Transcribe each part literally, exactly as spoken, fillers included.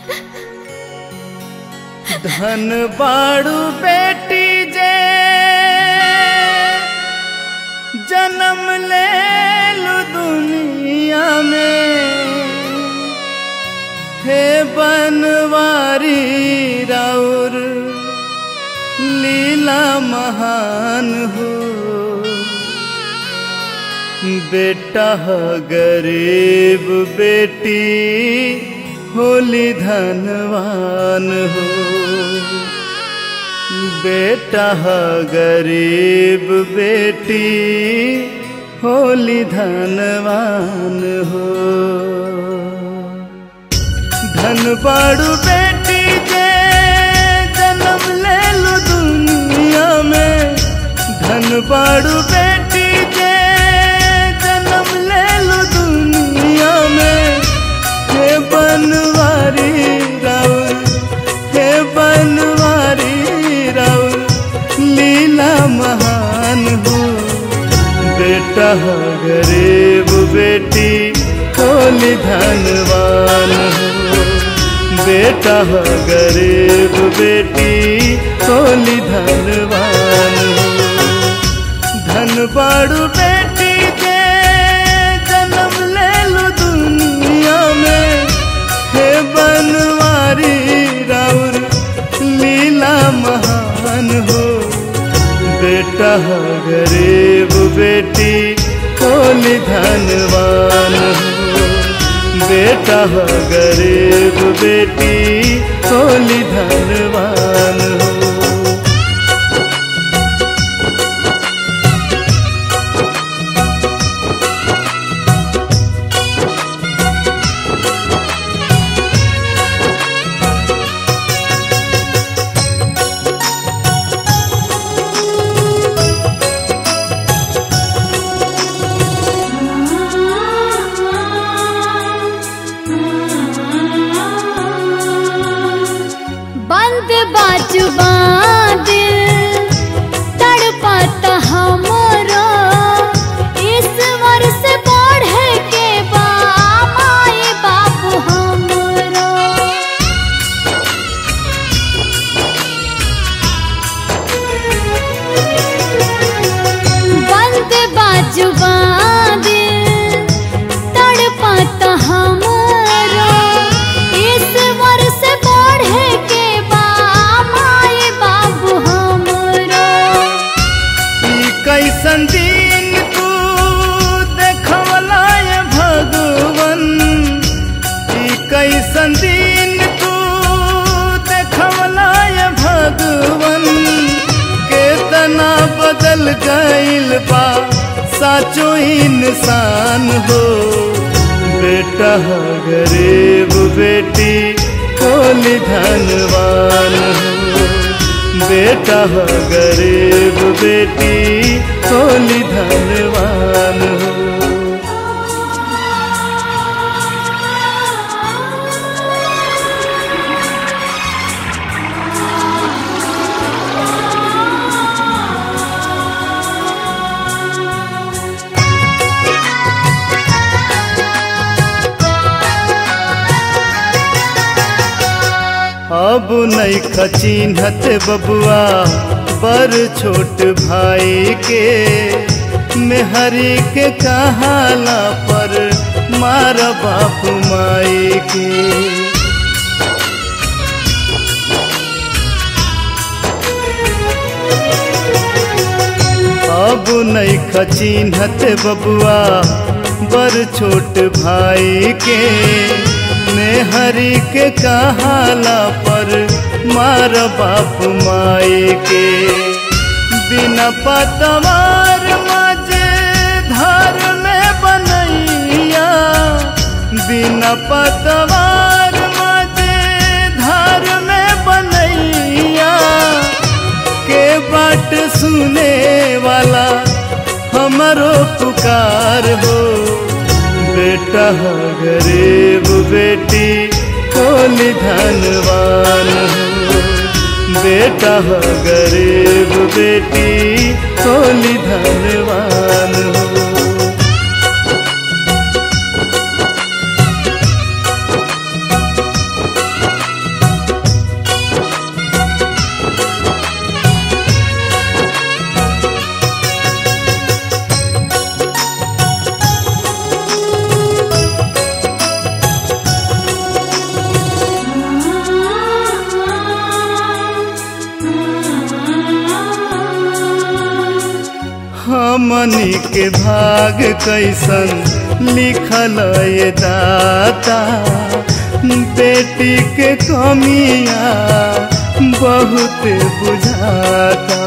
धन बाड़ू बेटी जे जन्म ले लू दुनिया में, हे बनवारी राउर लीला महान हो। बेटा गरीब बेटी होली धनवान हो। बेटा गरीब बेटी होली धनवान हो। धन बाड़ू बेटी जे जन्म ले लू दुनिया में, धन बाड़ू बेटी जे जन्म ले लू दुनिया में, हे बनवारी राउर, हे बनवारी राउर लीला महान हो। बेटा गरीब बेटी होली धनवान हो। बेटा गरीब बेटी होली धनवान हो। धन बाड़ू बेटी जे जन्म ले लू दुनिया में, हे बनवारी राउर लीला महान हो। बेटा गरीब बेटी होली धनवान हो। बेटा गरीब बेटी होली धनवान हो। बाजुबा दिल तड़पाता हमरो, ईश्वर से बढ़ के बा माए बाबू हमरो। बंद बाजुबा दिल तड़पाता हमरो, ईश्वर से बढ़ के कैसन दिन तू देखवला ये भगवन, ई कैसन दिन तू देखवला ये भगवन। केतना बदल गइल बा साचो इंसान हो। बेटा गरीब बेटी होली धनवान हो। बेटा गरीब बेटी होली धनवान हो। अब नहीं खचिन्हत बबुआ पर छोट भाई के, मेहरी के कहाला पर मार बाप माई के। अब नहीं खचिन्हत बबुआ बर छोट भाई के, मेहरी के कहाला पर मार बाप माई के। बिना पतवार मजे धार में बनैया, बिना पतवार मजे धार में बनैया। के बाट सुने वाला हमरो पुकार हो। बेटा गरीब बेटी होली धनवान हो। बेटा गरीब बेटी होली धनवान हो। हमनी के भाग कैसन लिखल ये दाता, बेटी के कमिया बहुत बुझाता।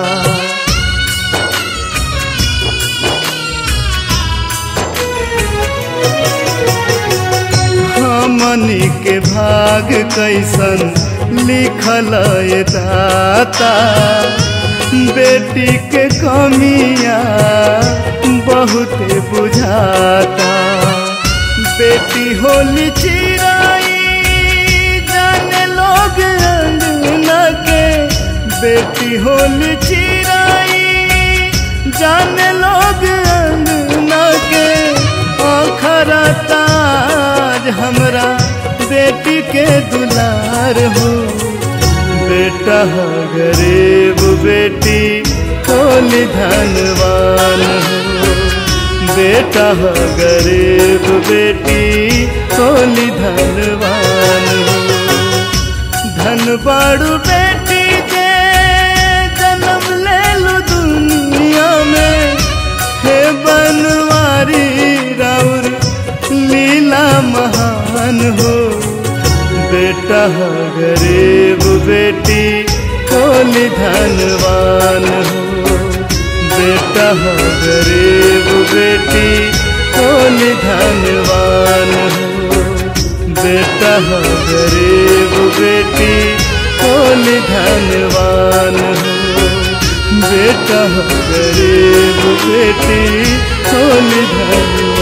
हमनी के भाग कैसन लिखल ये दाता, बेटी के कमिया बहुत बुझाता। बेटी होली चिराई जाने लोग अंगना के, बेटी होली चिराई जाने लोग अंगना के। आखरा ताज हमरा बेटी के दुलार हो, बेटा गरीब बेटी होली धनवान हो। बेटा गरीब बेटी होली धनवान हो। धन बाड़ू बेटी के जन्म ले लो दुनिया में, हे बनवारी राउर लीला महान हो। बेटा गरीब बेटी होली धनवान हो। बेटा गरीब बेटी होली धनवान हो। बेटा गरीब बेटी होली धनवान हो। बेटा गरीब बेटी होली धनवान।